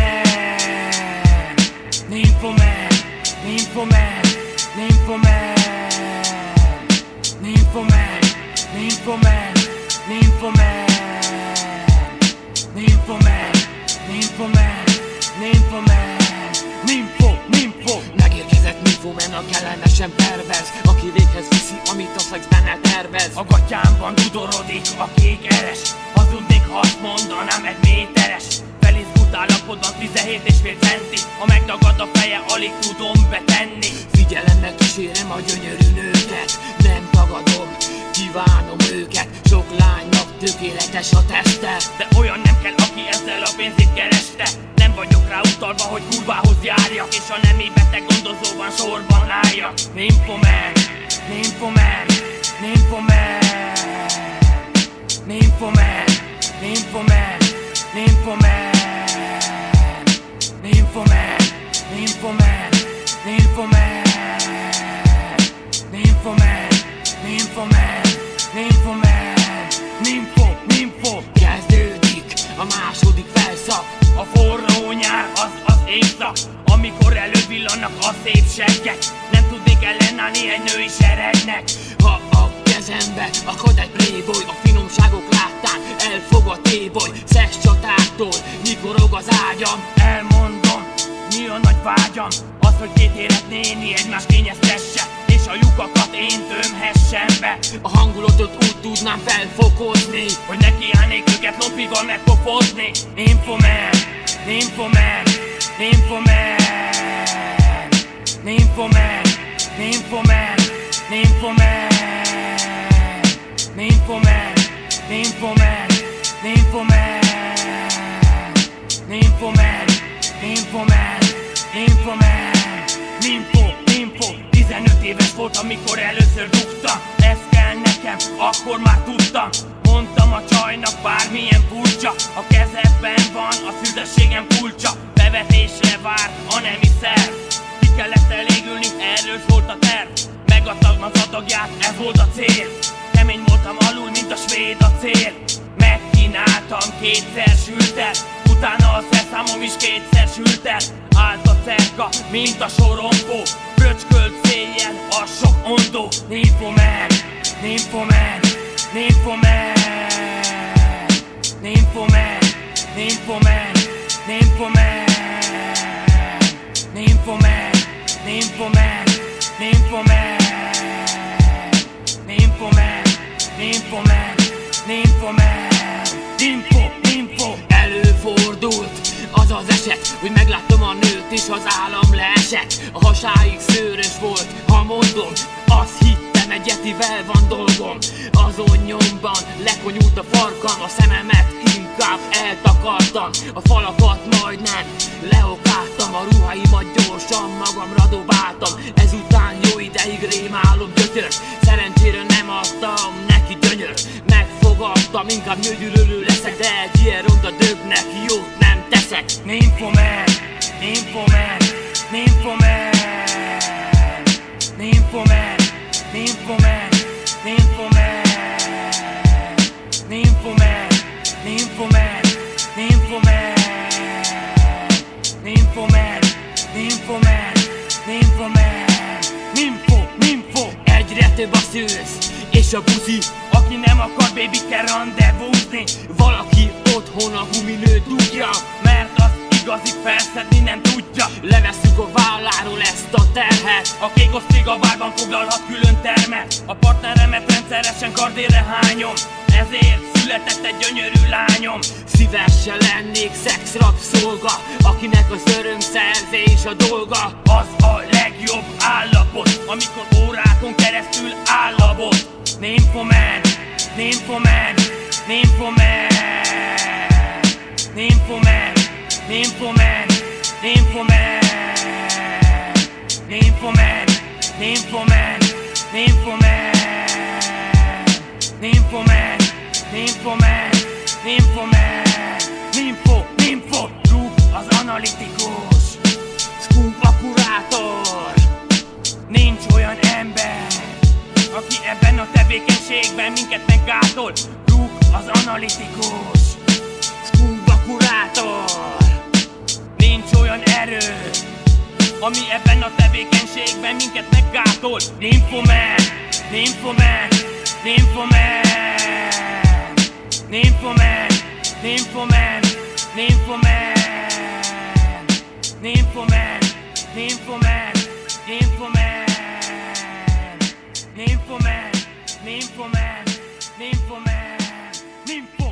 Nymphoman, Nymphoman, Nymphoman, Nymphoman, Nymphoman, Nymphoman, Nymphoman, Nymphoman, Nymphoman, Nympho. Megérkezett Nymphoman, a kellemesen perverz, aki véghez viszi, amit a szex benne tervez. A gatyámban dudorodik a kék eres, hazudnék, ha azt mondanám egy méteres. Felizgult állapotban 17,5 centi, ha megdagad a feje, alig tudom betenni. Figyelemmel kísérem a gyönyörű nőket, nem tagadom, kívánom őket. Sok lánynak tökéletes a teste, de olyan nem kell, aki ezzel a pénzét kereste. Nem vagyok rá utalva, hogy kurvához járjak, és a nemi beteg gondozóban sorban álljak. Nymphoman, Nymphoman, Nymphoman, Nymphoman, Nymphoman, Nymphoman, Nymphoman, Nymphoman, Nymphoman, Nymphoman, Nymphoman, Nymphoman, Nympho. Kezdődik a második felszak. A forró nyár az éjszak, amikor elővillannak a szép seggek. Nem tudnék ellenállni egy női seregnek. Ha a kezembe akad egy playboy, a finomságok láttán elfog a téboly. Szex csatáktól nyikorog az ágyam. Elmondom, mi a nagy vágyam, az, hogy két érett néni egymást kényeztesse, és a lyukakat én tömhessem be. A hangulatot úgy tudnám felfokozni, hogy nekiállnék őket lompival megpofozni. Nymphoman, Nymphoman, Nymphoman, Nymphoman, Nymphoman, Nymphoman, Nymphoman, Nymphoman, Nymphoman, Nymphoman, Nymphoman, Nymphoman, Nympho. 15 éves volt, amikor először dugtam. Ez kell nekem, akkor már tudtam. Mondtam a csajnak, bármilyen furcsa, a kezedben van a szüzességem kulcsa. Bevetésre vár a nemi szerv, ki kellett elégülni, erről szólt a terv. Megadtam az adagját, ez volt a cél. Kemény voltam alul, mint a svéd acél. Megkínáltam kétszer sültet, utána a szerszámom is kétszer sültet. Állt a cerka, mint a sorompó, fröcskölt széjjel a sok ondó. Nymphoman, Nymphoman, Nymphoman, Nymphoman, Nymphoman, Nymphoman, Nymphoman, Nymphoman, Nymphoman, Nymphoman, Nymphoman, Nymphoman, Nympho. Előfordult az az eset, hogy megláttam a nőt és az állam leesett. A hasáig szőrös volt, ha mondom, azt hittem egy yetivel van dolgom. Azon nyomban lekonyult a farkam, a szememet inkább eltakartam. A falakat majdnem leokáltam, a ruháimat gyorsan magamra dobáltam. Ezután jó ideig rémálom gyötört, szerencsére nem adtam neki gyönyört. Megfogadtam, inkább nőgyűlölő leszek, de egy ilyen ronda dögnek jót nem teszek. Nymphoman, Nymphoman, Nymphoman, Nymphoman, Nymphoman, Nymphoman, Nymphoman, Nymphoman, Nymphoman, Nymphoman, Nymphoman, Nymphoman, Nympho. Egyre több a szősz és a buzi, aki nem akar baby kell rendezvúzni. valaki otthon a guminőt dugja, mert az igazi felszedni nem tudja. levesszük a válláról ezt a terhet. A kék osztrig a bárban foglalhat külön termet. A partneremet rendszeresen kardére hányom, ezért született egy gyönyörű lányom. Szívesen lennék szexrabszolga, akinek az örömszerzés a dolga. Az a legjobb állapot, amikor órákon keresztül állapot. Nymphoman, Nymphoman, Nymphoman, Nymphoman, Nymphoman, Nymphoman, Nymphoman, Nymphoman, Nymphoman, Nymphoman, Nymphoman, Nymphoman, Nympho. Rúg az analitikus, Skunk a kurátor. nincs olyan ember, aki ebben a tevékenységben minket meggátol. Rúg az analitikus, Skunk a kurátor. erő, ami ebben a tevékenységben minket meggátol. Nymphoman, Nymphoman, Nymphoman, Nymphoman, Nymphoman, Nymphoman, Nymphoman, Nymphoman, Nymphoman, Nymphoman, Nymphoman, Nymphoman, Nymphoman.